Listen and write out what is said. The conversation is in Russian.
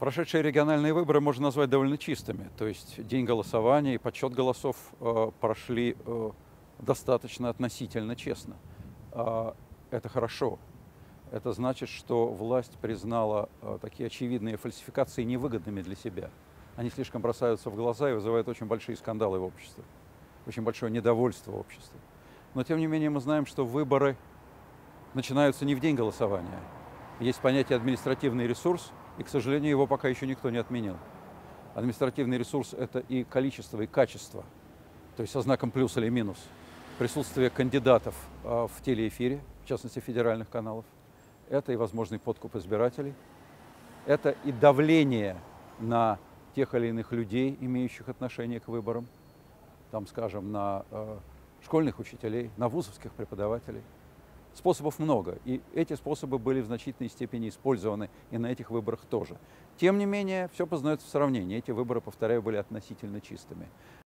Прошедшие региональные выборы можно назвать довольно чистыми. То есть день голосования и подсчет голосов прошли достаточно относительно честно. Это хорошо. Это значит, что власть признала такие очевидные фальсификации невыгодными для себя. Они слишком бросаются в глаза и вызывают очень большие скандалы в обществе, очень большое недовольство в обществе. Но тем не менее мы знаем, что выборы начинаются не в день голосования. Есть понятие административный ресурс, и, к сожалению, его пока еще никто не отменил. Административный ресурс – это и количество, и качество, то есть со знаком плюс или минус. Присутствие кандидатов в телеэфире, в частности федеральных каналов. Это и возможный подкуп избирателей. Это и давление на тех или иных людей, имеющих отношение к выборам. Там, скажем, на школьных учителей, на вузовских преподавателей. Способов много, и эти способы были в значительной степени использованы и на этих выборах тоже. Тем не менее, все познается в сравнении. Эти выборы, повторяю, были относительно чистыми.